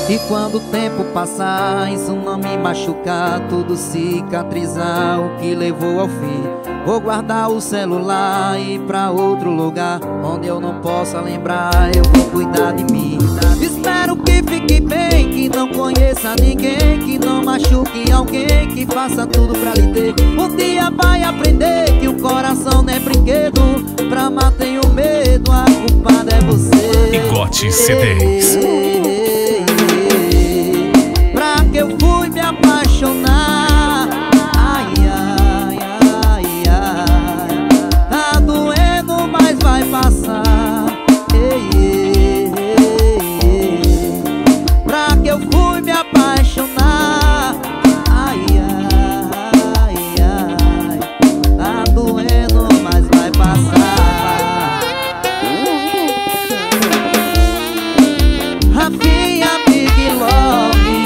E quando o tempo passar, isso não me machucar, tudo cicatrizar, o que levou ao fim, vou guardar o celular e ir pra outro lugar onde eu não possa lembrar. Eu vou cuidar de mim. Espero que fique bem, que não conheça ninguém, que não machuque alguém, que faça tudo pra lhe ter. Um dia vai aprender que o coração não é brinquedo, pra amar tenho medo, a culpada é você. Picote CDs. Pra que eu fui me apaixonar? Ai, ai, ai, ai. Tá doendo, mas vai passar. Ei, ei, ei, ei. Pra que eu fui me apaixonar? Ai, ai, ai. Tá doendo, mas vai passar. Rafinha, Big Love.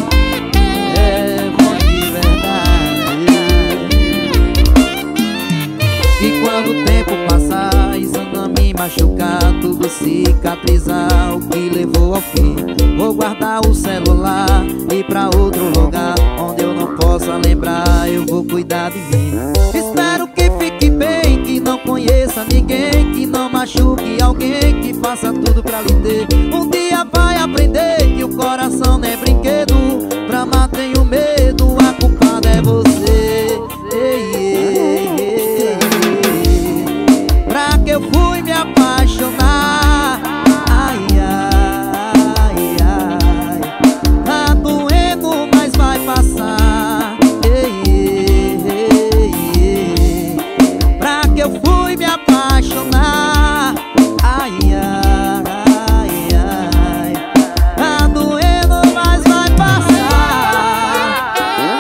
E quando o tempo passar, isso não me machucar, tudo cicatrizar, o que levou ao fim, vou guardar o celular e ir pra outro lugar onde eu não possa lembrar. Eu vou cuidar de mim. Espero que fique bem, que não conheça ninguém, que não machuque alguém, que faça tudo pra lhe ter. Um dia vai aprender que o coração não é brinquedo, pra amar tenho medo, a culpada é você. Ei, ei, ei. Pra que eu fui me apaixonar? Ai, ai, ai. Tá doendo, mas vai passar. Ei, ei, ei. Pra que eu fui me apaixonar? Ai, ai, ai. Tá doendo, mas vai passar.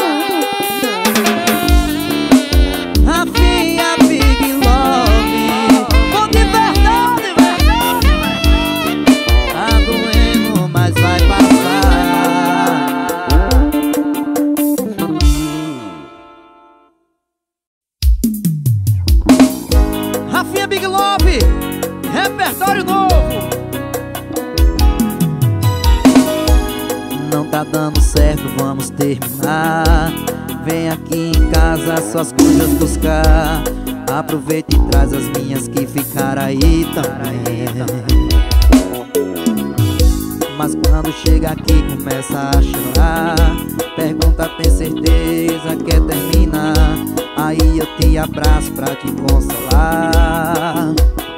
Rafinha, Big Love. Mas vai passar. Rafinha, Big Love, repertório novo. Não tá dando certo, vamos terminar. Vem aqui em casa suas coisas buscar. Aproveita e traz as minhas que ficaram aí também. Mas quando chega aqui começa a chorar, pergunta, tem certeza quer terminar? Aí eu te abraço pra te consolar.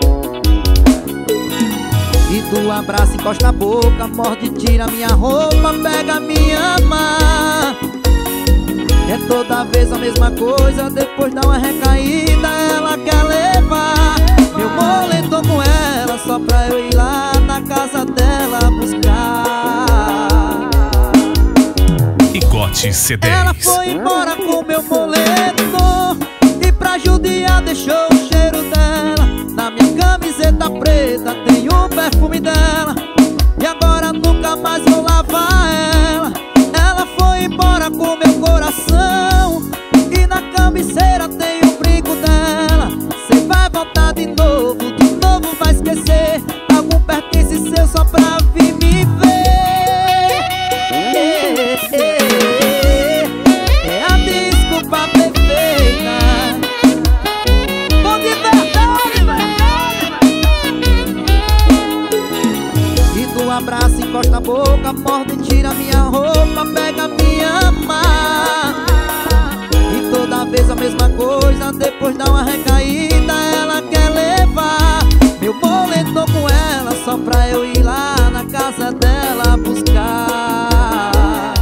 E tu abraça, encosta a boca, morde, tira minha roupa, pega minha mão. É toda vez a mesma coisa, depois dá uma recaída, ela quer levar meu moletom com ela, só pra eu ir lá na casa dela buscar. Picote CDs. Ela foi embora com meu moletom e pra judiar deixou o cheiro dela. Na minha camiseta preta tem o perfume dela, e agora nunca mais vou lavar ela. Ela foi embora com meu coração e na cabeceira tem o brinco dela. Cê vai voltar de novo vai esquecer algum pertence seu só pra vir me ver. É a desculpa perfeita. Bom de verdade, E tu abraça, encosta a boca, morde, tira minha roupa, pega minha mão. E toda vez a mesma coisa, depois dá uma recaída, ela quer levar meu moletom com ela, só pra eu ir lá na casa dela buscar.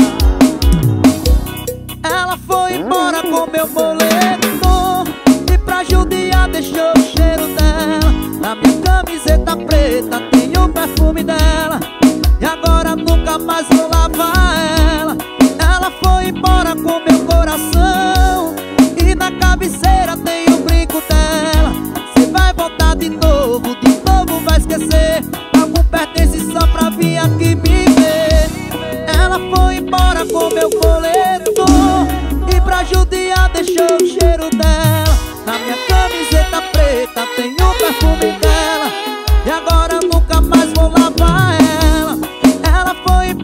Ela foi embora com meu moletom e pra judiar deixou o cheiro dela. Na minha camiseta preta tem o perfume dela, e agora nunca mais vou lavar ela. Ela foi embora com meu coração e na cabeceira tem o brinco dela. Cê vai voltar de novo vai esquecer algum pertence só pra vir aqui me ver. Ela foi embora com meu moletom e pra judiar deixou o cheiro dela. Na minha camiseta preta tem o perfume dela, e agora nunca mais vou lavar ela. Ela foi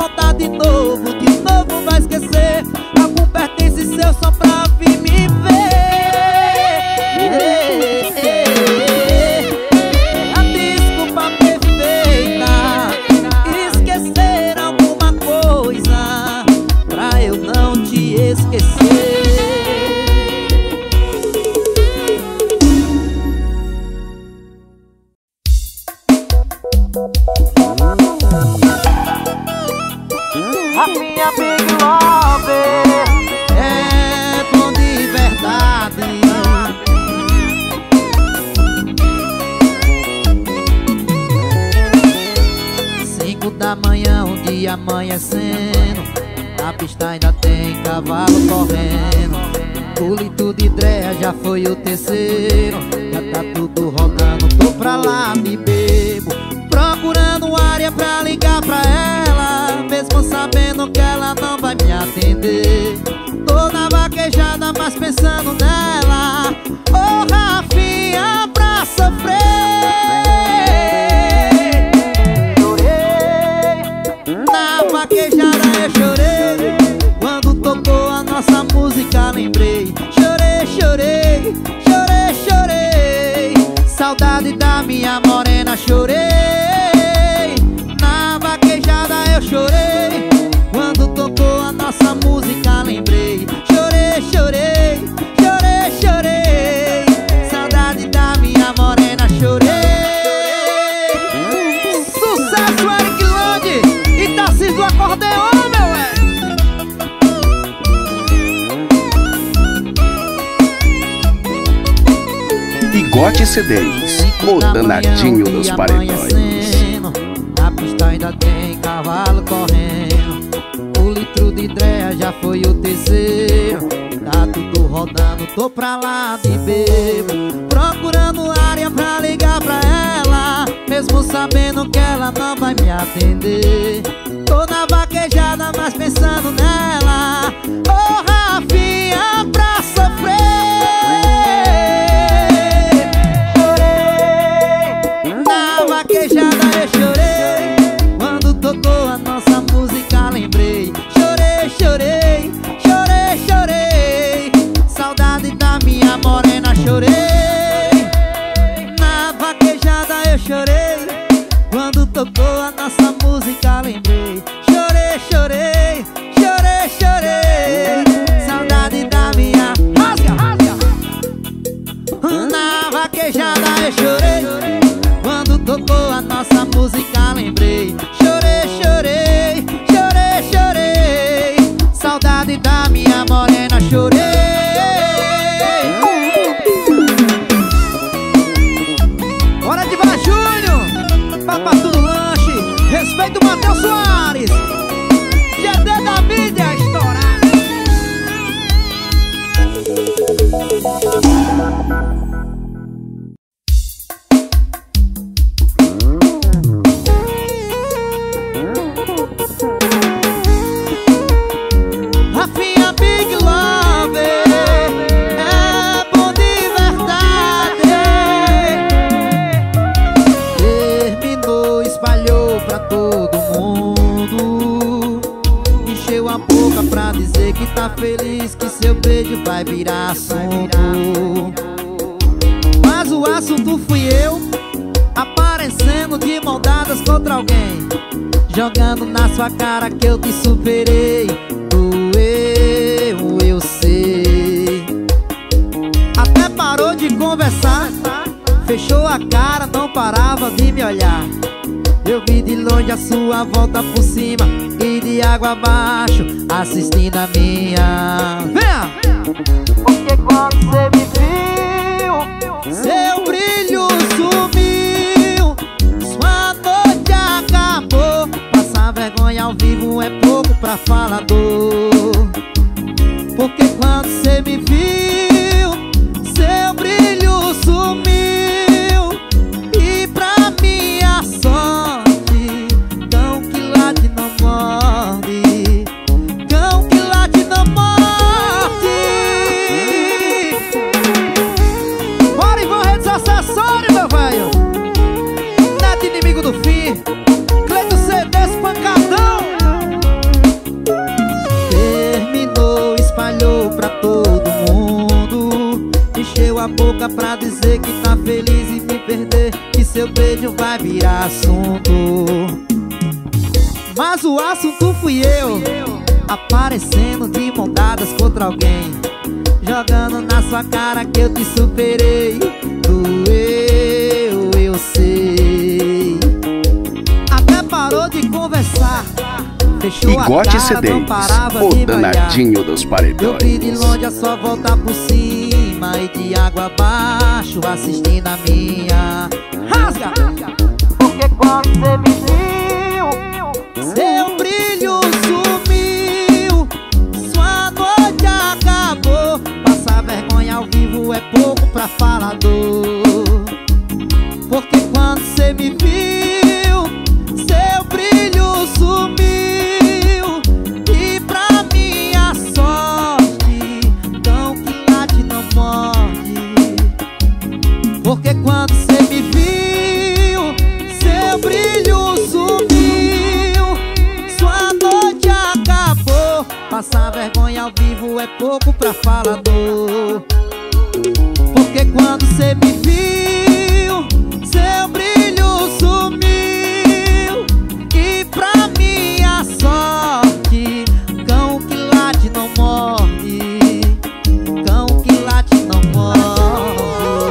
voltar de novo vai esquecer algum pertence seu só pra vir me ver. A desculpa perfeita, esquecer alguma coisa pra eu não te esquecer. A minha Big Love é bom de verdade. 5 da manhã, um dia amanhecendo, na pista ainda tem cavalo correndo. O litro de Drea já foi o terceiro, já tá tudo rodando, tô pra lá de bebo, procurando área pra ligar pra ela, mesmo sabendo que ela não vai me atender. Tô na vaquejada, mas pensando nela. Ô Rafinha, pra sofrer. Chorei, na vaquejada eu chorei, quando tocou a nossa música lembrei. Chorei, chorei, chorei, chorei, saudade da minha morena. Chorei, na vaquejada eu chorei, quando tocou a nossa música lembrei. Chorei, chorei, chorei, chorei, saudade da minha morena. Chorei. Sucesso, Eric Lande e Tarcísio do Acordeon, meu Bigode CDs, o danadinho dos paredões. Na pista ainda tem cavalo correndo, o litro de Drea já foi o terceiro, tá tudo rodando, tô pra lá de bebo, procurando área pra ligar pra ela, mesmo sabendo que ela não vai me atender. Tô na vaquejada, mas pensando nela. Ô Rafinha, pra sofrer. Eu chorei, quando tocou a nossa música lembrei. Chorei, chorei, chorei, chorei, saudade da minha morena. Chorei, na vaquejada eu chorei, quando tocou a nossa música lembrei. Chorei, chorei, chorei, chorei, saudade da minha... Rasga, rasga. Na vaquejada eu chorei, quando tocou a nossa música lembrei. Chorei, chorei, chorei, chorei, saudade da minha morena. Chorei. Hora de Vaz Júnior, Papato do Lanche, respeita o Matheus Soares, GD da mídia estourada. Rafinha Big Love é bom de verdade. Terminou, espalhou pra todo mundo, encheu a boca pra dizer que tá feliz, que seu beijo vai virar assunto. Mas o assunto fui eu, aparecendo de mão dadas contra alguém, jogando na sua cara que eu te superei. Doeu, eu sei. Até parou de conversar, fechou a cara, não parava de me olhar. Eu vi de longe a sua volta por cima e de água abaixo, assistindo a minha. Venha! porque quando você me viu, Seu brilho sumiu, sua noite acabou. Passar vergonha ao vivo é pouco pra falador. Porque quando você me viu, seu brilho sumiu. E pra minha sorte, cão que late não morde, cão que late não morde. Bora e vão redes acessórios, meu velho. Neto inimigo do fim, Cleito CD espancadão. seu beijo vai virar assunto. Mas o assunto fui eu, aparecendo de mão dadas contra alguém, jogando na sua cara que eu te superei. Doeu, eu sei. Até parou de conversar, fechou Igote a cara, CDs, não parava o de danadinho dos malhar. Eu vi de paredões. longe a sua volta por cima e de água abaixo assistindo a minha. Rasga! Porque quando você me viu, Seu brilho sumiu, sua noite acabou. Passar vergonha ao vivo é pouco pra falador. Porque quando você me viu, seu brilho sumiu. E pra minha sorte, cão que late não morde. Porque quando você me viu, seu brilho sumiu, sua noite acabou. Passar vergonha ao vivo é pouco pra falador. Porque quando você me viu, seu brilho sumiu. E pra minha sorte, cão que late não morde. Cão que late não morde.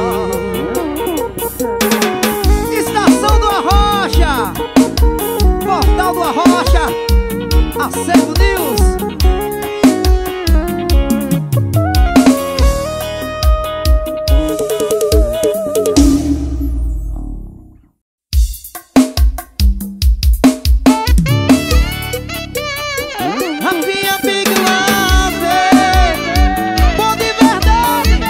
Estação do Arrocha, Portal do Arrocha, Acervo News. Rafinha Big Love, bom de verdade.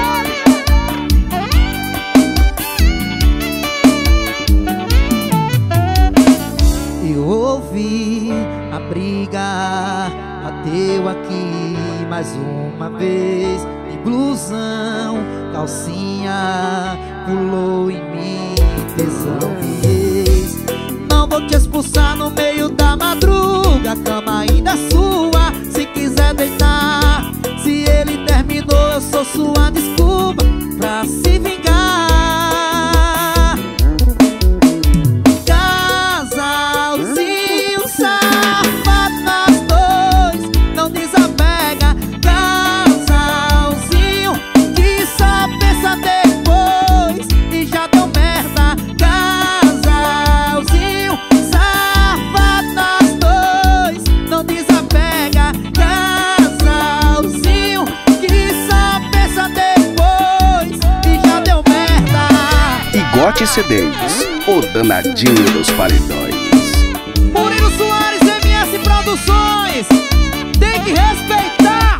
Eu ouvi a briga, bateu aqui mais uma vez. De blusão, calcinha, pulou em mim, tesão de ex. Não vou te expulsar no meio da madruga, a cama ainda é sua, se quiser deitar. Se ele terminou, eu sou sua desculpa pra se vingar. Casalzinho safado nós dois, não desapega. Casalzinho que só pensa depois e já deu merda. Casalzinho safado nós dois, não desapega. Casalzinho que só pensa depois e já deu merda. Igote CDs, o danadinho dos paredões. Murilo Soares, MS Produções, tem que respeitar.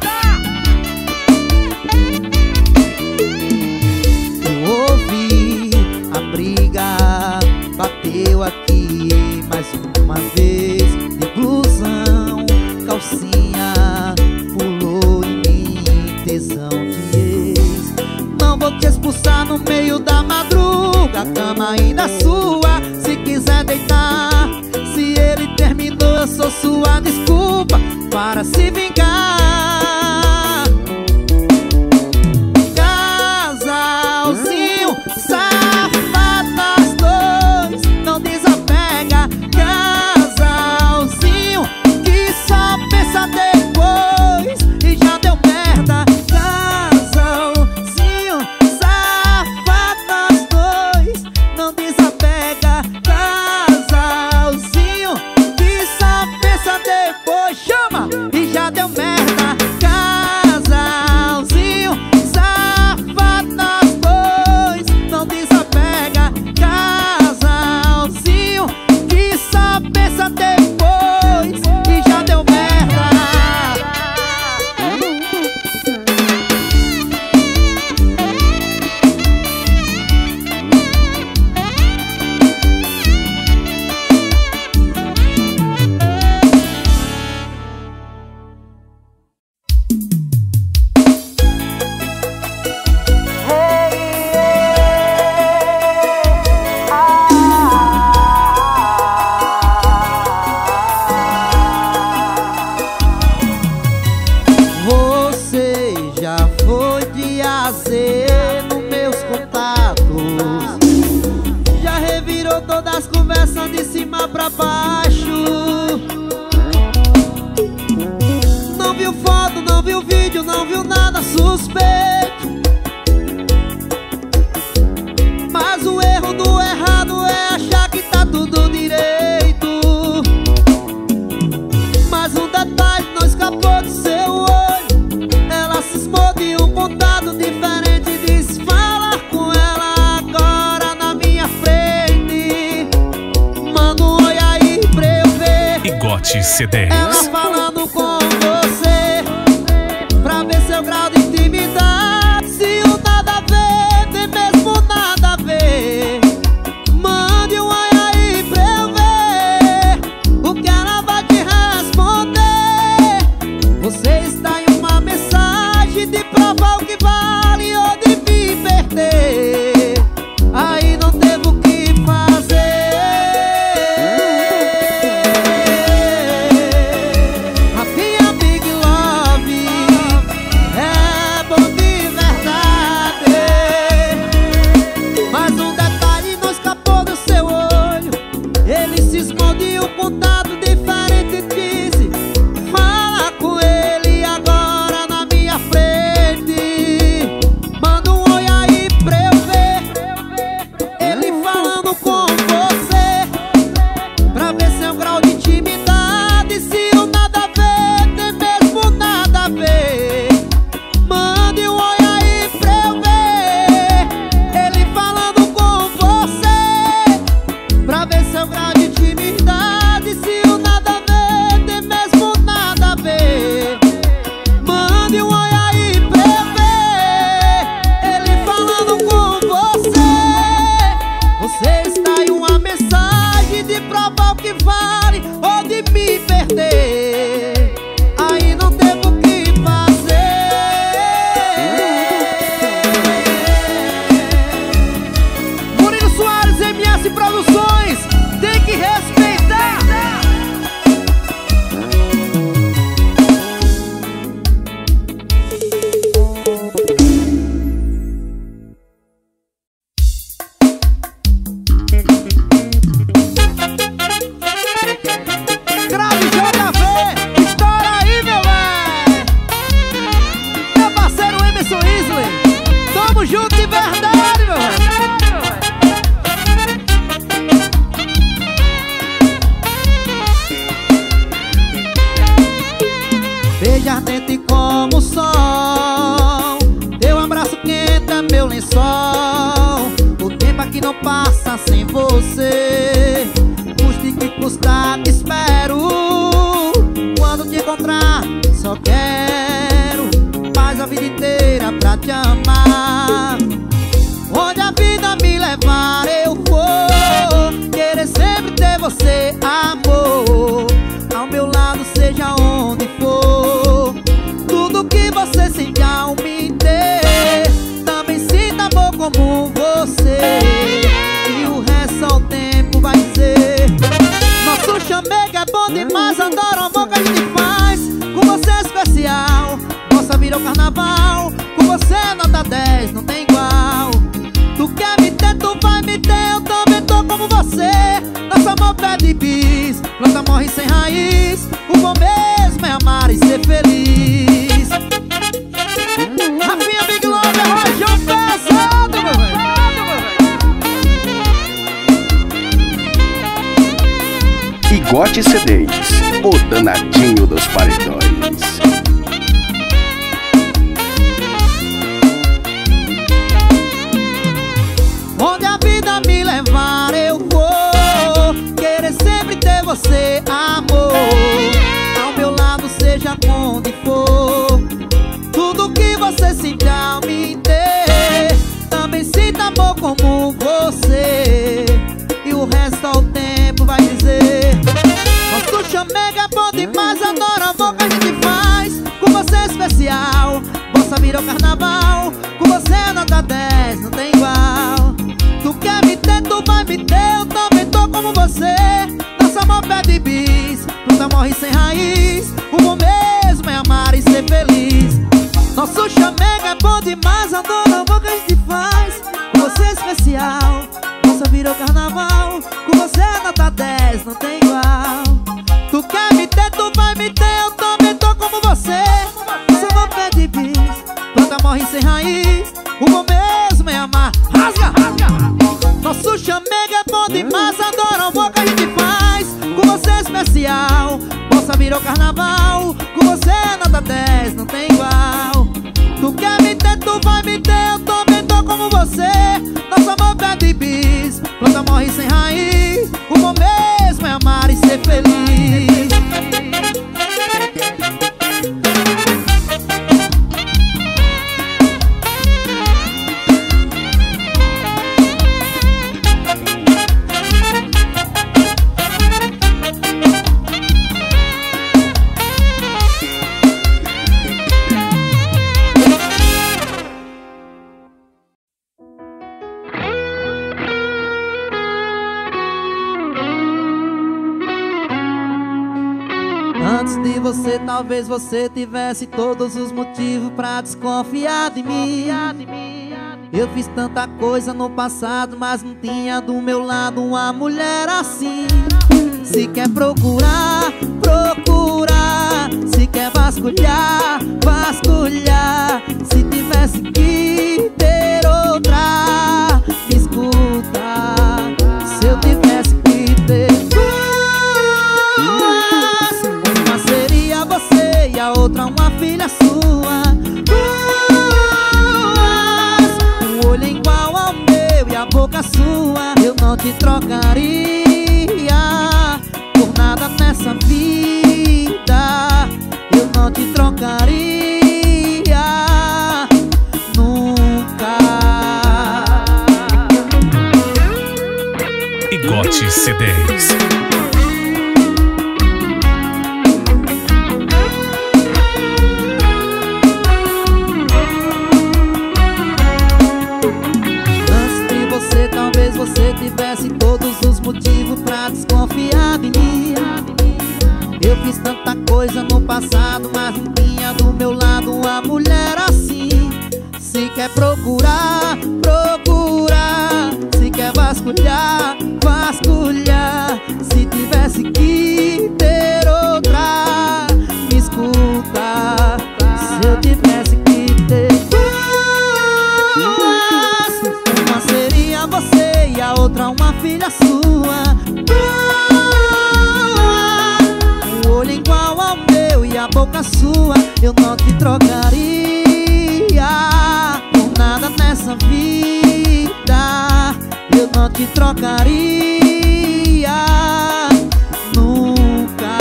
Eu ouvi a briga, bateu aqui mais uma vez. De blusão, calcinha, pulou em mim, tesão de ex. Não vou te expulsar no meio da madruga, a cama ainda é sua, se quiser deitar. Se ele terminou, eu sou sua desculpa para se vingar. Casalzinho safado nós dois, não desapega. Casalzinho que só pensa depois e já deu merda. Casalzinho safado nós dois, não desapega. Casalzinho que só pensa depois, chama, e já deu merda. Casalzinho safado nós dois, não desapega. Casalzinho que só pensa depois e já deu merda. viu o vídeo, não viu nada suspeito. Mas o erro do errado é achar que tá tudo direito. Mas um detalhe não escapou do seu olho. Ela cismou de um contato diferente e disse falar com ela agora na minha frente. Manda um oi aí pra eu ver. Igote C10. Ela falando com você pra ver seu grau de intimidade. Se o nada a ver tem mesmo nada a ver, mande um oi aí pra eu ver o que ela vai te responder. Você está em uma mensagem de provar o que vale ou de me perder. Aí não devo o que fazer. A minha Big Love é bom de verdade. Mas um detalhe não escapou do seu olho. Ele cismou de um contato diferente e disse fala com ele agora na minha frente. Manda um oi aí pra eu ver. Ele falando com você pra ver seu grau de intimidade. Se o nada a ver tem mesmo nada a ver, mande um oi aí pra eu ver. Ele falando com você pra ver seu grau de intimidade. Se o nada a ver tem mesmo nada a ver, mande um oi aí pra eu ver. Ele falando com você. Você está em uma mensagem de provar o que vale ou de me perder. Aí não devo o que fazer. Murilo Soares, MS Produções, tem que respeitar. Grave JV, estoura aí, meu véi. Meu parceiro Emerson Isley, tamo junto de verdade, meu véi. Beijo ardente como o sol, teu abraço quente é meu lençol. O tempo aqui não passa sem você, custe que custar te espero. Quando te encontrar só quero paz a vida inteira pra te amar. Onde a vida me levar eu vou querer sempre ter você, amor, ao meu lado seja onde for. Tudo que você sente ao me ter, também sinta amor como você. E o resto só o tempo vai dizer. Nosso chamego é bom demais, adoro o amor que a gente faz. Com você é especial, nossa vida é o carnaval. Com você nota 10, não tem igual. Tu quer me ter, tu vai me ter, eu também tô como você. Nosso amor pede bis, planta morre sem raiz. O bom mesmo é amar e ser feliz. Rafinha Big Love é rojão pesado, meu velho. Igote C10, o danadinho dos paredões. Onde a vida me levar eu vou querer sempre ter você, amor, ao meu lado seja onde for. Tudo que você sente ao me ter, também sinta amor como você. E o resto ao tempo vai dizer. Nosso chamego é bom demais, adoro o amor que a gente faz. Com você é especial, nossa vida é o carnaval. Com você é nota 10, não tem igual. Tu quer me ter, tu vai me ter, eu também tô como você. Nosso amor pede bis, planta morre sem raiz. O bom mesmo é amar e ser feliz. Nosso chamego é bom demais, adoro o amor que a gente faz. Com você é especial, nossa vida é o carnaval. Com você é nota 10, não tem igual. Tu quer me ter, tu vai me ter, eu também tô como você. Nosso amor morre sem raiz. O bom mesmo é amar. Rasga! Nosso chamego é bom demais. Adoro o amor que a gente faz. Com você é especial. Possa vir ao carnaval. Com você nota 10, não tem igual. Tu quer me ter, tu vai me ter. Eu também tô como você. Nosso amor pede bis. Planta morre sem raiz. O bom mesmo é amar e ser feliz. Antes de você, talvez você tivesse todos os motivos pra desconfiar de mim. Eu fiz tanta coisa no passado, mas não tinha do meu lado uma mulher assim. Se quer procurar, procurar. Se quer vasculhar, vasculhar. Se tivesse que ter outra, me escuta. Se eu tivesse que ter uma seria você e a outra uma filha sua. Um olho igual ao meu e a boca sua. Eu não te trocaria por nada nessa vida. Eu não te trocaria nunca. Igote CDs. Talvez você tivesse todos os motivos pra desconfiar de mim. Eu fiz tanta coisa no passado, mas não tinha do meu lado uma mulher assim. Se quer procurar, procurar. Se quer vasculhar, vasculhar. Se tivesse que ter outra, me escuta. Se eu tivesse que ter uma seria você e a outra uma filha sua. Um olho igual ao meu e a boca sua. Eu não te trocaria por nada nessa vida. Eu não te trocaria nunca.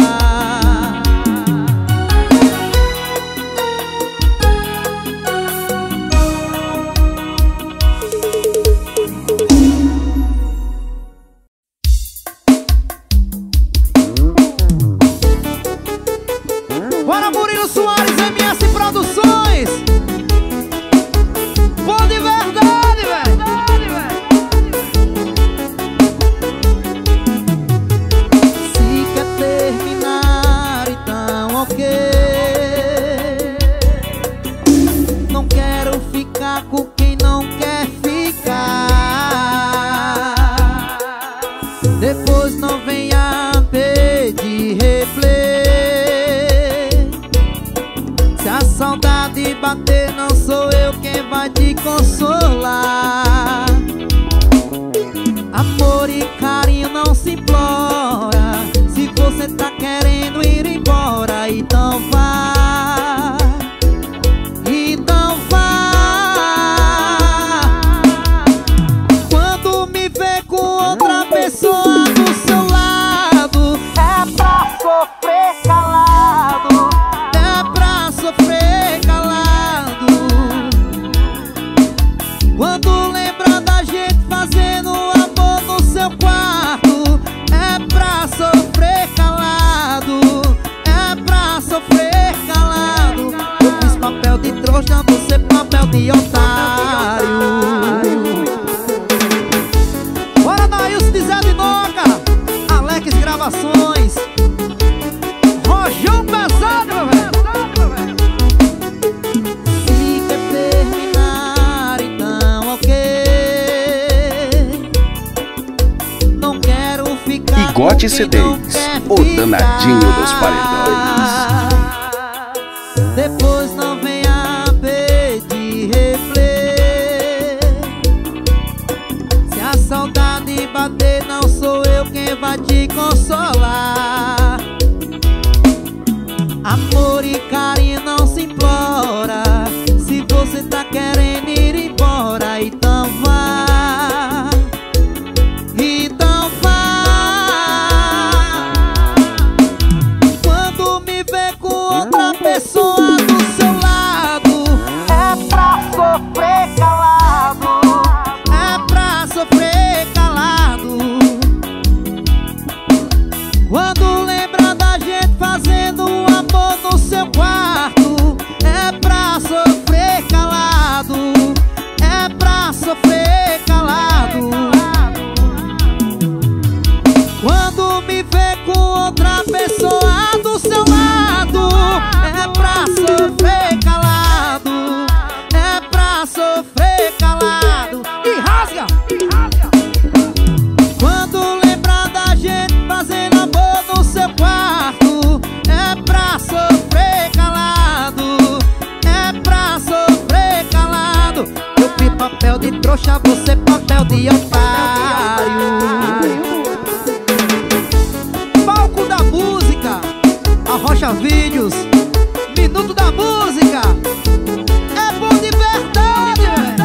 Bora, Murilo Soares, MS Produções. Bom de verdade, velho. Se quer terminar, então ok. Não quero ficar com quem não quer ficar. Depois não venha pedir replay. Se a saudade bater, não sou eu quem vai te consolar. Amor e carinho não se implora. Se você tá querendo ir embora, então vá. Então vá. Quando me vê com outra pessoa do seu lado, É pra sofrer calado. é pra sofrer calado. Quando lembra da gente fazendo amor no seu quarto, é pra sofrer calado. É pra sofrer calado. Eu fiz papel de trouxa, você papel de otário. Bora, Nailson de Zé de Noca, Alex Gravações, Rojão Pesado, meu velho. Se quer terminar, então ok. Não quero ficar Igote com quem não CDs, quer o danadinho dos paredões. ficar. Depois não venha pedir amor e carinho não se implora. Se você tá querendo ir embora, então vá. Então vá. Quando me vê com outra pessoa do seu lado, É pra sofrer calado. é pra sofrer calado. Quando lembra da gente fazendo amor no seu quarto, é pra sofrer calado. É pra sofrer calado. Quando me vê com outra pessoa do seu lado, é pra sofrer calado. É pra sofrer calado. E rasga! Quando lembrar da gente fazendo amor no seu quarto, é pra sofrer calado. É pra sofrer calado. Eu fiz papel de trouxa, você papel de otário. Palco da música, Arrocha Vídeos, Minuto da Música. É bom de verdade, velho.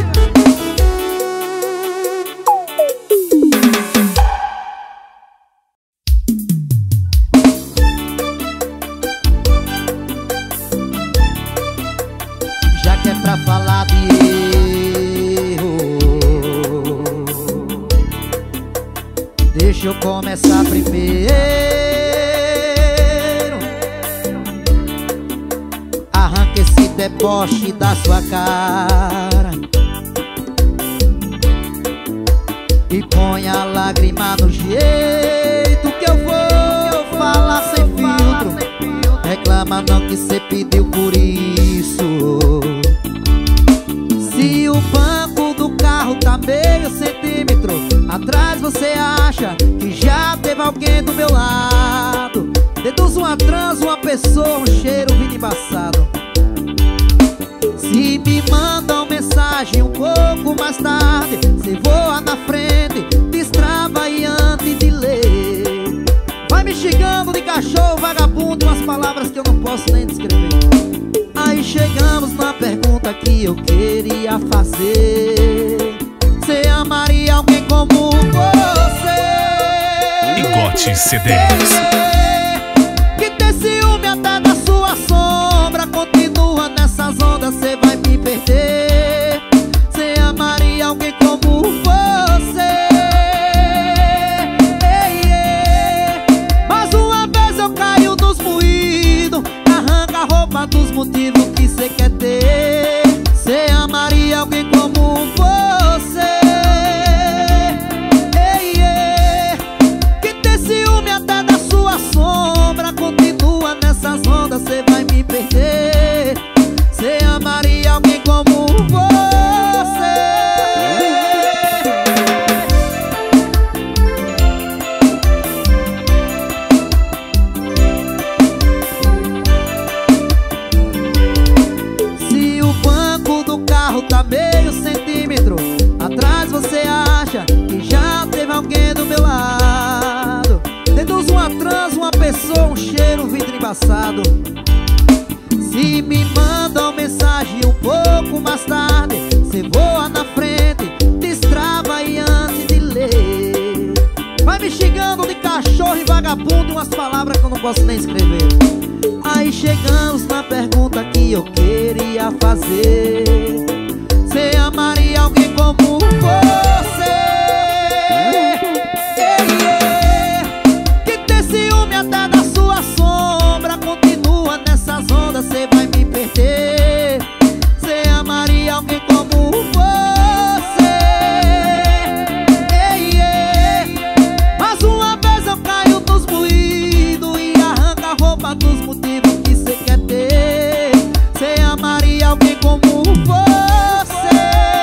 Já que é pra falar de erro, deixa eu começar primeiro. Arranca esse deboche da sua cara e põe a lágrima no jeito que eu vou falar sem filtro. Reclama não que cê pediu por isso. Se o banco do carro tá meio centímetro atrás, você acha que já teve alguém do meu lado. Deduz uma trans, uma pessoa, um cheiro vindo embaçado. Se me mandam mensagem um pouco mais tarde, cê voa na frente, destrava aí antes de ler. Vai me xingando de cachorro, vagabundo, umas palavras que eu não posso nem descrever. Aí chegamos na pergunta que eu queria fazer: cê amaria alguém como você? Igote C10. Que tem ciúme até da sua sombra, continua nessas ondas, cê vai me perder. Cê amaria alguém como você? Mais uma vez eu caio nos moídos, arranca a roupa dos motivos que cê quer ter. Cê amaria alguém como você? Que tem ciúme até da sua sombra, continua nessas ondas, cê vai me perder. Cê amaria alguém como você? Se o banco do carro tá meio centímetro atrás, você acha que já teve alguém do meu lado. Deduz uma trans, uma pessoa, um cheiro, um vidro embaçado. Se me mandam mensagem um pouco mais tarde, cê voa na frente, destrava aí antes de ler. Vai me xingando de cachorro e vagabundo, umas palavras que eu não posso nem escrever. Aí chegamos na pergunta que eu queria fazer: cê amaria alguém como você? Que tem ciúme até da sua sombra, continua nessas ondas, cê vai me perder. Cê amaria alguém como você? Mais uma vez eu caio nos moídos e arranca a roupa dos motivos que cê quer ter. Cê amaria alguém como você?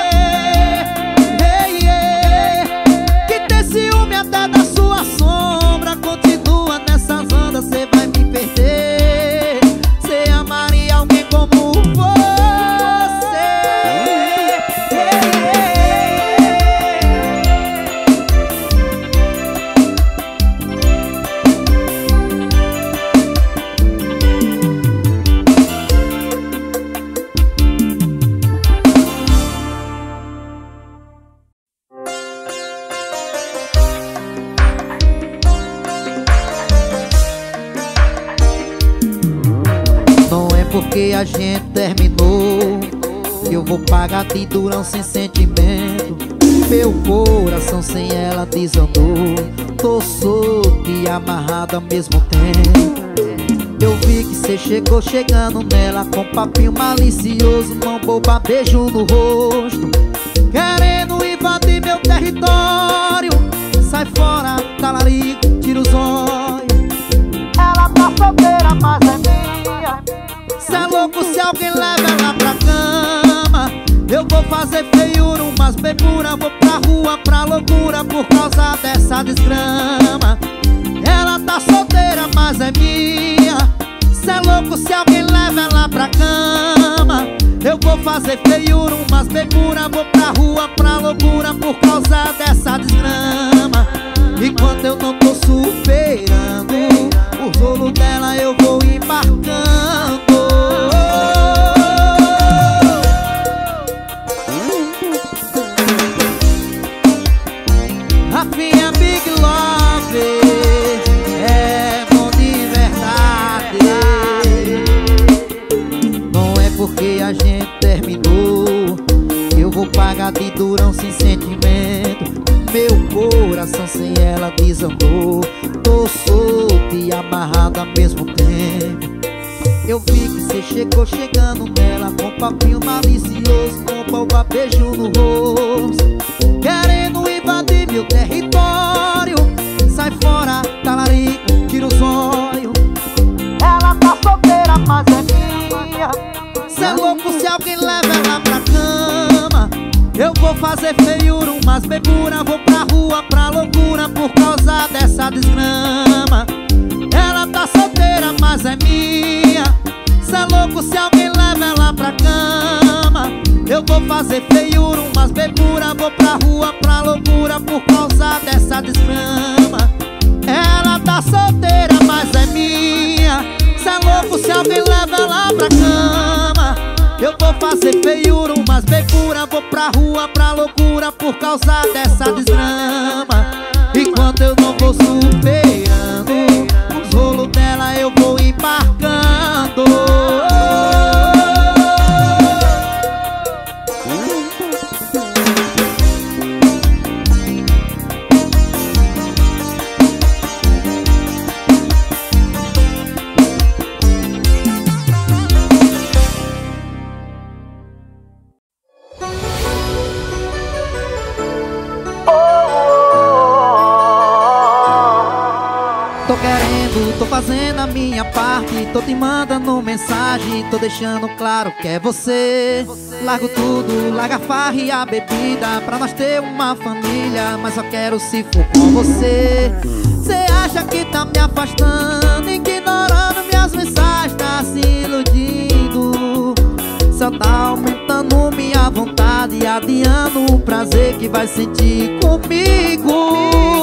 Que tem ciúme até da sua sombra, continua nessas ondas, cê vai me perder. Cê amaria porque a gente terminou. Eu vou pagar de durão sem sentimento. Meu coração sem ela desandou. Tô solto e amarrado ao mesmo tempo. Eu vi que cê chegou chegando nela com papinho malicioso, mão boba, beijo no rosto, querendo invadir meu território. Sai fora, talarico, tira os olhos. Ela tá solteira, mas é minha. Cê é louco se alguém leva ela pra cama. Eu vou fazer feiura, umas beburas. Vou pra rua, pra loucura, por causa dessa desgrama. Ela tá solteira, mas é minha. Cê é louco se alguém leva ela pra cama. Eu vou fazer feiura, umas beburas. Vou pra rua, pra loucura, por causa dessa desgrama. Enquanto eu não tô superando o rolo dela, eu vou embarcando. Rafinha Big Love é bom de verdade. Não é porque a gente terminou que eu vou pagar de durão sem sentimento. Meu coração sem ela desandou. Tô solto e amarrado ao mesmo tempo. Eu vi que cê chegou chegando nela com papinho malicioso, com boba, beijo no rosto, querendo invadir meu território. Sai fora, talarico, tira os olhos. Ela tá solteira, mas é minha. Cê é louco se alguém leva ela pra cama. Eu vou fazer feiura, umas beburas. Vou pra rua, pra loucura, por causa dessa desgrama. Ela tá solteira, mas é minha. Cê é louco se alguém leva ela pra cama. Eu vou fazer feiura, umas beburas. Vou pra rua, pra loucura, por causa dessa desgrama. Ela tá solteira, mas é minha. Cê é louco se alguém leva ela pra cama. Eu vou fazer feiura, umas beburas. Vou pra rua, pra loucura, por causa dessa desgrama. Enquanto eu não vou superando os rolos dela, eu vou embarcando. Tô querendo, tô fazendo a minha parte. Tô te mandando mensagem, tô deixando claro que é você. Largo tudo, larga a farra e a bebida, pra nós ter uma família, mas só quero se for com você. Cê acha que tá me afastando, ignorando minhas mensagens, tá se iludindo. Só tá aumentando minha vontade e adiando o prazer que vai sentir comigo.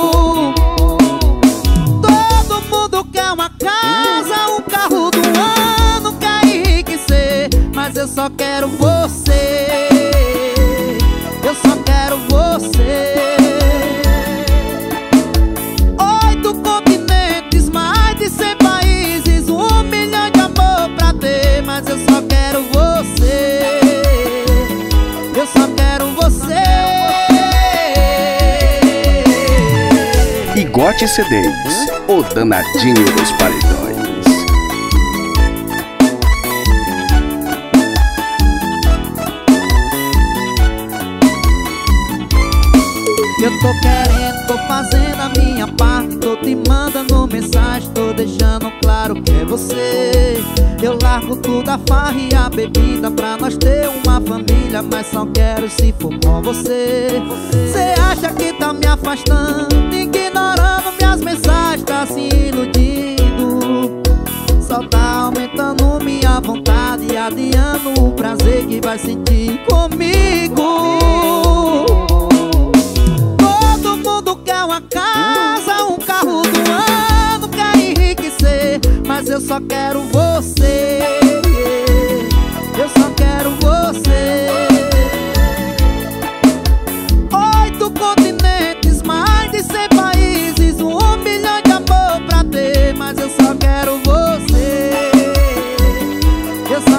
Todo mundo quer uma casa, um carro do ano, quer enriquecer, mas eu só quero você. Eu só quero você. 8 continentes, mais de 100 países, 1 milhão de amor pra ter, mas eu só quero você. Eu só quero você. Igote CDs, o danadinho dos paredões. Eu tô querendo, tô fazendo a minha parte, tô te mandando mensagem, tô deixando claro que é você. Eu largo tudo, a farra e a bebida, pra nós ter uma família, mas só quero se for com você. Cê acha que tá me afastando, ignorando minhas mensagens, tá se iludindo. Só tá aumentando minha vontade e adiando o prazer que vai sentir comigo. Todo mundo quer uma casa, um carro do ano, quer enriquecer, mas eu só quero você. Eu só quero você. 8 continentes, mais de 100 países, 1 milhão de amor pra ter, mas eu só quero você. Eu só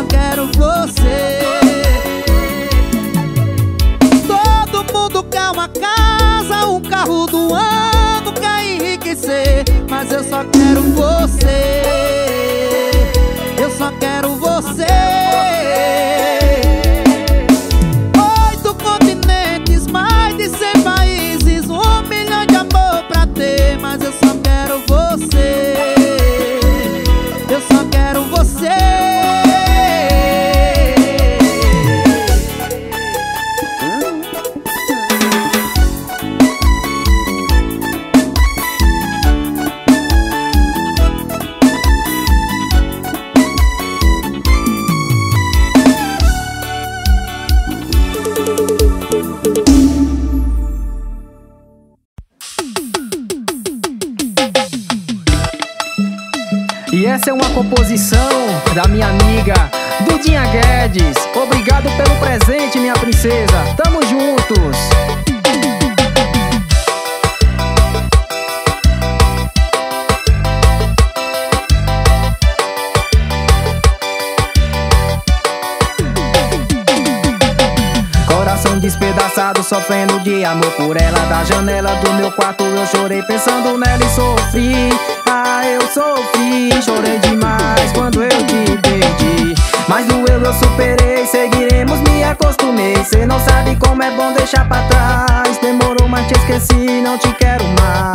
Essa é uma composição da minha amiga Dudinha Guedes. Obrigado pelo presente, minha princesa. Tamo juntos. Coração despedaçado, sofrendo de amor por ela. Da janela do meu quarto eu chorei pensando nela e sofri. Ah, eu sofri, chorei demais quando eu te perdi. Mas doeu, eu superei, seguiremos, me acostumei. Cê não sabe como é bom deixar pra trás. Demorou, mas te esqueci, não te quero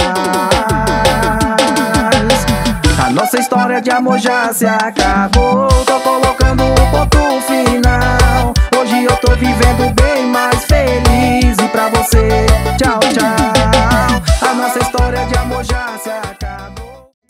mais. A nossa história de amor já se acabou. Tô colocando um ponto final. Hoje eu tô vivendo bem mais feliz. E pra você, tchau, tchau. A nossa história de amor já se acabou.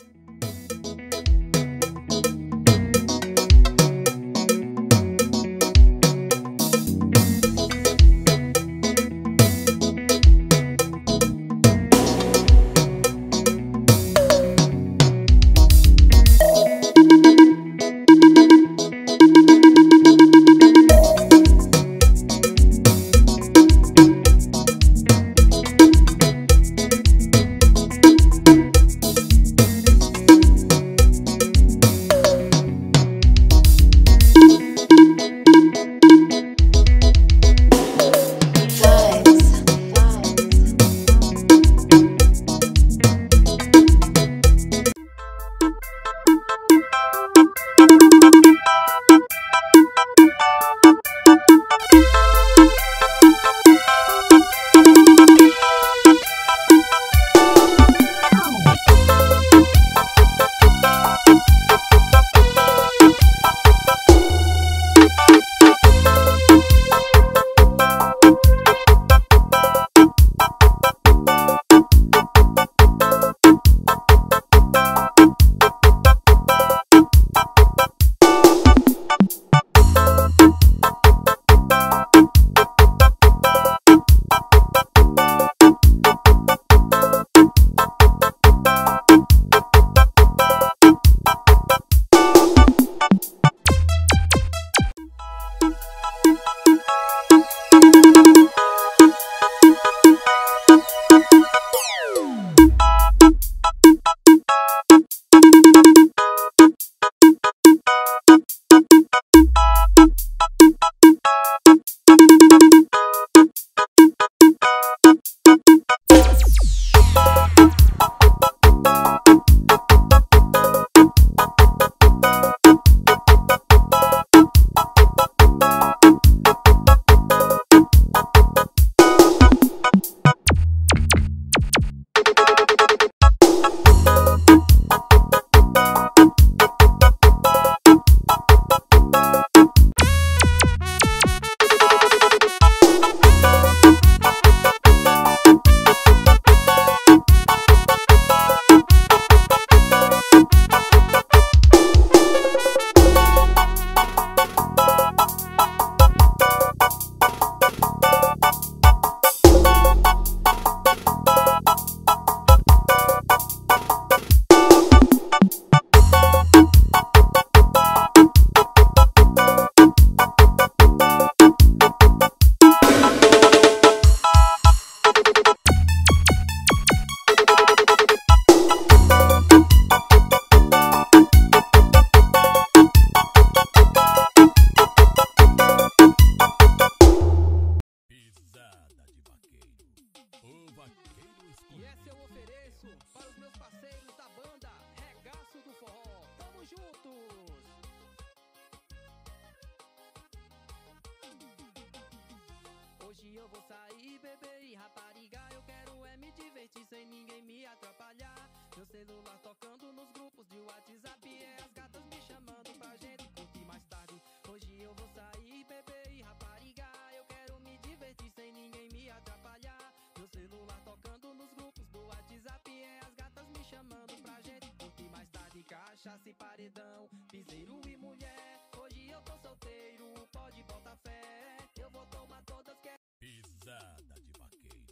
Hoje eu vou sair, beber e rapariga. Eu quero é me divertir sem ninguém me atrapalhar. Meu celular tocando nos grupos de WhatsApp. É as gatas me chamando pra gente curtir mais tarde. Hoje eu vou sair, beber e rapariga. Eu quero me divertir sem ninguém me atrapalhar. Meu celular tocando nos grupos do WhatsApp. É as gatas me chamando pra gente curtir mais tarde. Cachaça e paredão, piseiro e mulher. Hoje eu tô solteiro, pode botar fé. Eu vou tomar todas que é Pisada de vaqueiro,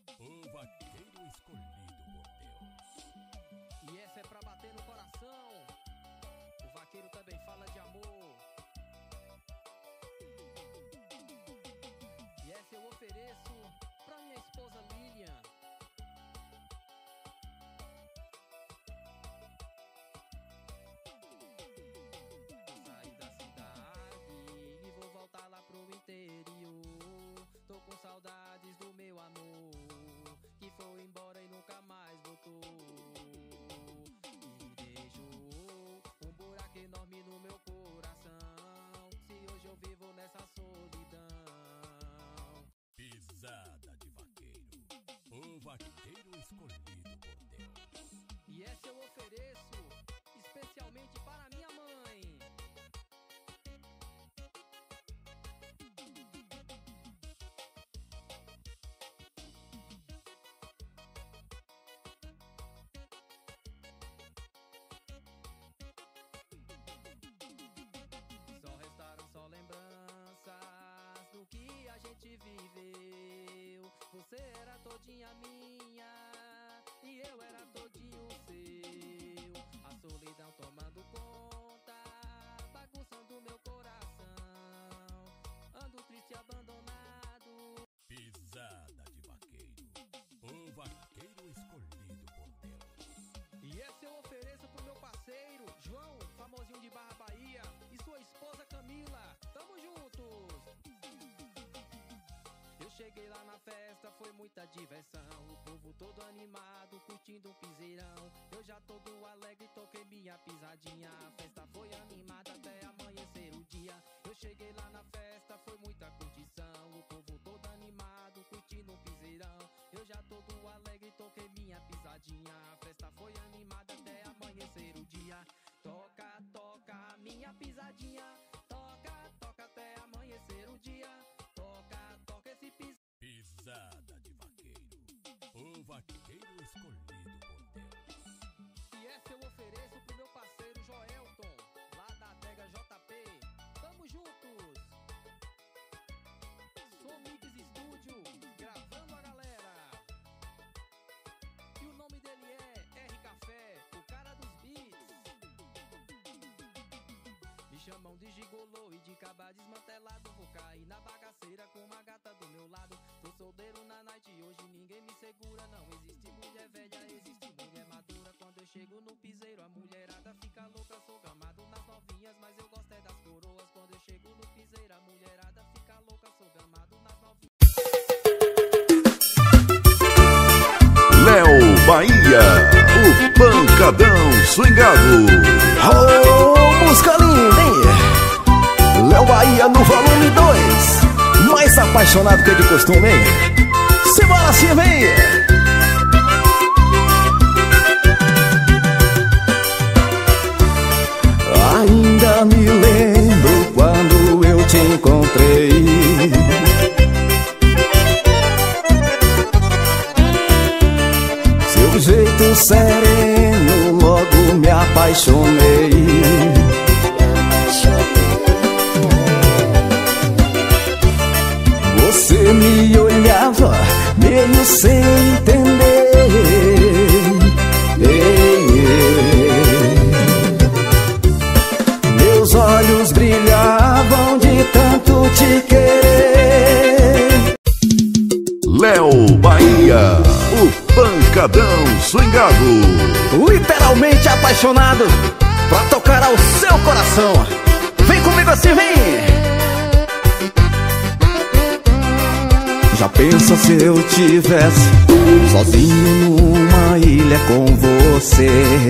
o vaqueiro escolhido por Deus. E essa é pra bater no coração. vaqueiro também fala de amor. E essa eu ofereço pra minha esposa Lilian. Saí da cidade e vou voltar lá pro interior. Tô com saudades do meu amor, que foi embora e nunca mais voltou. E deixou um buraco enorme no meu coração, se hoje eu vivo nessa solidão. Pisada de vaqueiro, o vaqueiro escolhido por Deus. E essa eu ofereço especialmente para minha mãe. Só restaram só lembranças do que a gente viveu. Você era todinha minha e eu era todinho seu. A solidão tomando conta, bagunçando meu coração. Ando triste e abandonado. Pisada de vaqueiro, o vaqueiro escolhido por Deus. E essa eu ofereço pro meu parceiro João, famosinho de Barra Bahia, e sua esposa Camila. Tamo juntos! Eu cheguei lá na festa, foi muita diversão. O povo todo animado, curtindo um piseirão. Eu já todo alegre, toquei minha pisadinha. A festa foi animada até amanhecer o dia. Eu cheguei lá na festa, foi muita curtição. O povo todo animado, curtindo um piseirão. Eu já todo alegre, toquei minha pisadinha. A festa foi animada até amanhecer o dia. Toca, toca, minha pisadinha. Toca, toca até amanhecer o dia. Toca, toca esse pisadinha. Pisada de vaqueiro, o vaqueiro escolhido por Deus. E essa eu ofereço pro meu parceiro Joelton, lá da adega JP. Tamo juntos! Somix Studio, gravando a galera. E o nome dele é R Café, o cara dos beats. Me chamam de gigolô e de caba desmantelado. Vou cair na bagaceira com uma gata do meu lado. Tô solteiro na night, hoje ninguém me segura. Não existe mulher velha, existe mulher madura. Quando eu chego no piseiro, a mulherada fica louca. Sou gamado nas novinhas, mas eu gosto é das coroas. Quando eu chego no piseiro, a mulherada fica louca. Sou gamado nas novinhas. Léo Bahia, o pancadão swingado. Oh, música linda, hein? Léo Bahia no volume 2. Mais apaixonado que de costume, hein? Simbora assim, vem! Ainda me lembro quando eu te encontrei. Seu jeito sereno, logo me apaixonei. Você me olhava meio sem entender. Meus olhos brilhavam de tanto te querer. Léo Bahia, o pancadão swingado. Literalmente apaixonado pra tocar ao seu coração. Vem comigo assim, vem! Já pensa se eu tivesse sozinho numa ilha com você?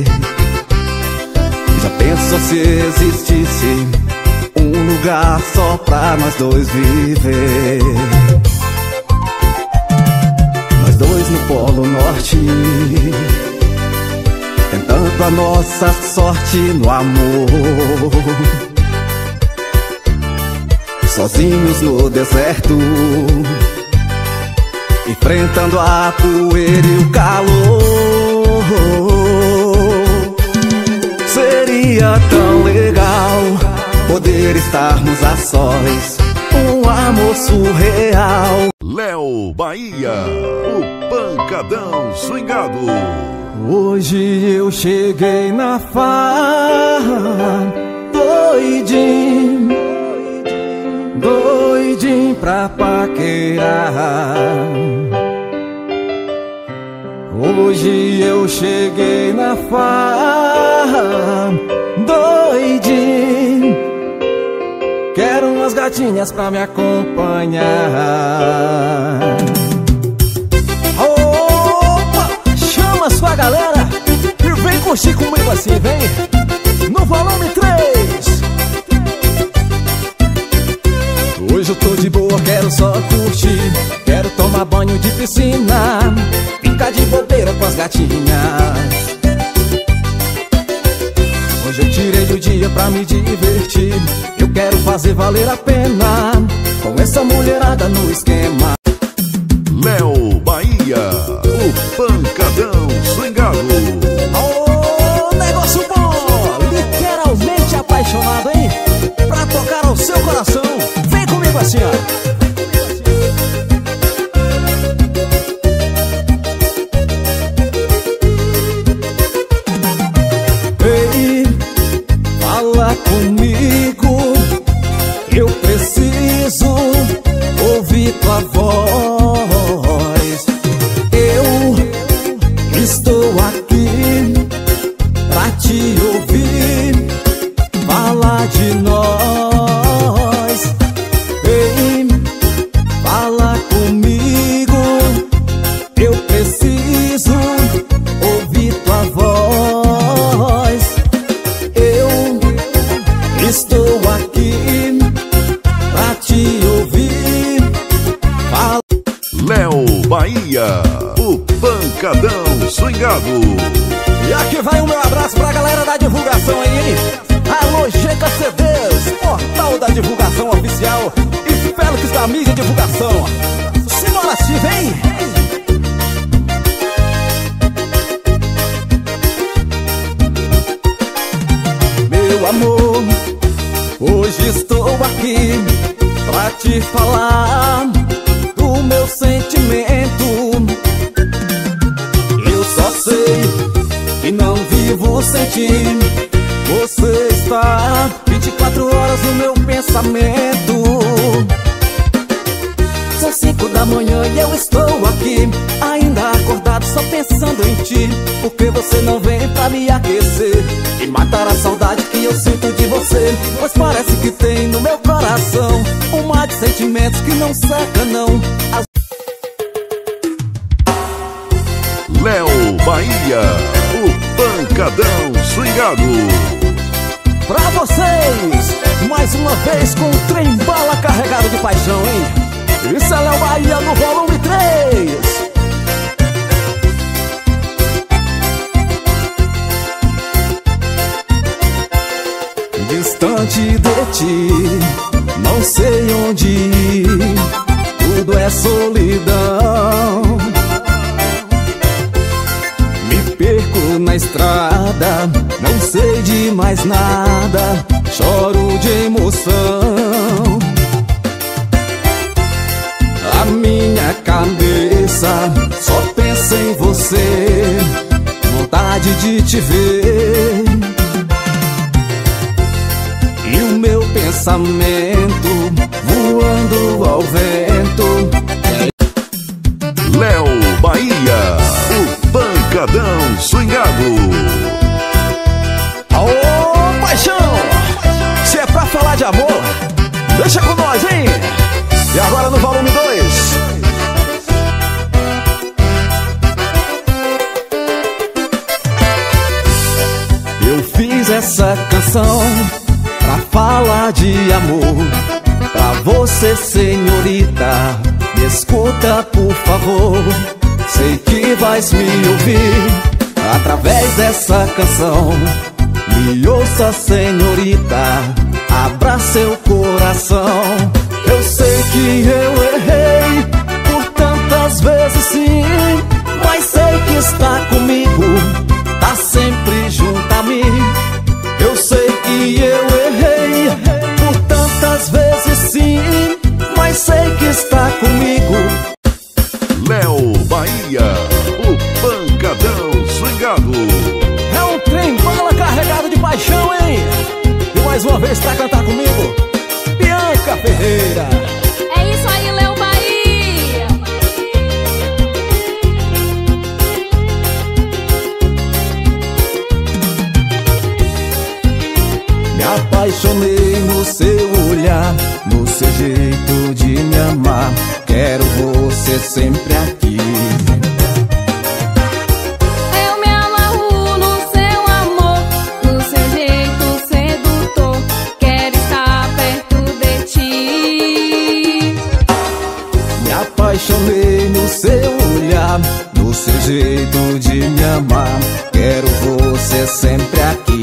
Já pensa se existisse um lugar só pra nós dois viver? Nós dois no Polo Norte, tentando a nossa sorte no amor. Sozinhos no deserto, enfrentando a poeira e o calor. Seria tão legal poder estarmos a sós, um amor surreal. Léo Bahia, o pancadão swingado. Hoje eu cheguei na farra doidinho pra paquerar. Hoje eu cheguei na farra, doidinho. Quero umas gatinhas pra me acompanhar. Opa, chama sua galera e vem curtir comigo assim, vem. No volume 3. Hoje eu tô de boa, quero só curtir. Quero tomar banho de piscina, ficar de bobeira com as gatinhas. Hoje eu tirei o dia pra me divertir. Eu quero fazer valer a pena com essa mulherada no esquema. Léo Bahia, o pancadão swingado. Oh, negócio bom, literalmente apaixonado, hein? Pra tocar ao seu coração. Vem comigo assim, ó. Comigo, eu preciso ouvir tua voz. Eu estou aqui pra te ouvir falar de nós. Ei, fala comigo, eu preciso ouvir tua voz. Estou aqui pra te ouvir. Fala. Léo Bahia, o pancadão swingado. E aqui vai o meu abraço pra galera da divulgação aí, hein? Alô, GK CDs, portal da divulgação oficial, e Félix da mídia divulgação. Simbora, se vem! Meu amor, hoje estou aqui pra te falar do meu sentimento. Eu só sei que não vivo sem ti. Você está 24 horas no meu pensamento. São 5 da manhã e eu estou aqui, ainda acordado, só pensando em ti. Porque você não vem pra me aquecer e matar a saudade que eu sinto de você. Pois parece que tem no meu coração um mar de sentimentos que não seca não. Léo Bahia, o pancadão swingado. Pra vocês, mais uma vez com o trem bala carregado de paixão, hein? Isso é Léo Bahia no volume 3. Distante de ti, não sei onde ir, tudo é solidão. Me perco na estrada, não sei de mais nada, choro de emoção. A minha cabeça só pensa em você, vontade de te ver. E o meu pensamento voando ao vento. Léo Bahia, o pancadão swingado. Ô, paixão! Se é pra falar de amor, deixa com nós, hein? E agora no volume 2. Eu fiz essa canção pra falar de amor, pra você, senhorita. Me escuta, por favor. Sei que vais me ouvir através dessa canção. Me ouça, senhorita, abra seu coração. Eu sei que eu errei por tantas vezes, sim, mas sei que está comigo, tá sempre junto a mim. Eu sei que eu errei por tantas vezes, sim, mas sei que está comigo. Léo Bahia, o pancadão swingado. É um trem bala carregado de paixão, hein? E mais uma vez tá no seu olhar, no seu jeito de me amar. Quero você sempre aqui. Eu me amarro no seu amor, no seu jeito sedutor. Quero estar perto de ti. Me apaixonei no seu olhar, no seu jeito de me amar. Quero você sempre aqui.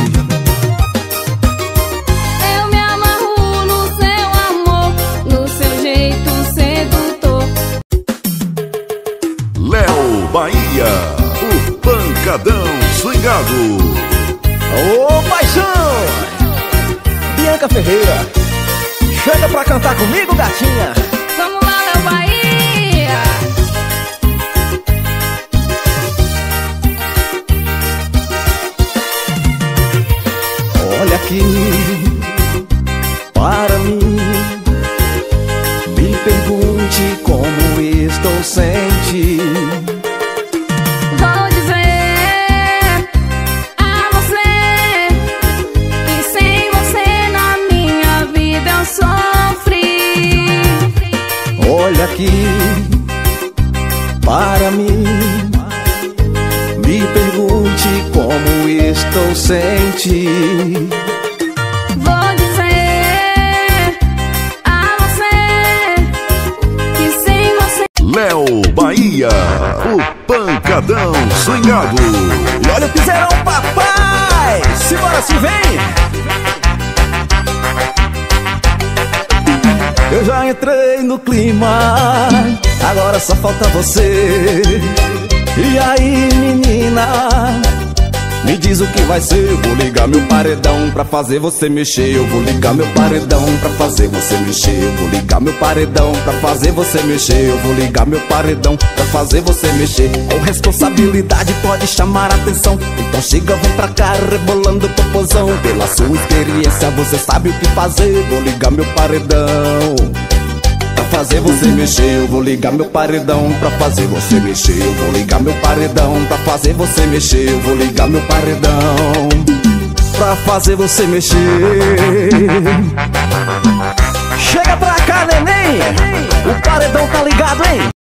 Eu me amarro no seu amor, no seu jeito sedutor. Léo Bahia, o pancadão swingado. Ô paixão! Bianca Ferreira, chega pra cantar comigo, gatinha. Vamos lá, Léo Bahia. Olha aqui para mim, me pergunte como estou sem ti. Vou dizer a você que sem você na minha vida eu sofri. Olha aqui para mim, me pergunte como estou sem ti. Vou dizer a você que sem você. Léo Bahia, o pancadão swingado. E olha o piseirão, papai! Simbora, se vem! Eu já entrei no clima, agora só falta você. E aí, menina, me diz o que vai ser. Eu vou ligar meu paredão pra fazer você mexer. Eu vou ligar meu paredão pra fazer você mexer. Eu vou ligar meu paredão pra fazer você mexer. Eu vou ligar meu paredão pra fazer você mexer. Com responsabilidade pode chamar a atenção. Então chega, vem pra cá rebolando popozão. Pela sua experiência você sabe o que fazer. Vou ligar meu paredão pra fazer você mexer. Eu vou ligar meu paredão pra fazer você mexer. Eu vou ligar meu paredão pra fazer você mexer. Eu vou ligar meu paredão pra fazer você mexer. Chega pra cá, neném! O paredão tá ligado, hein?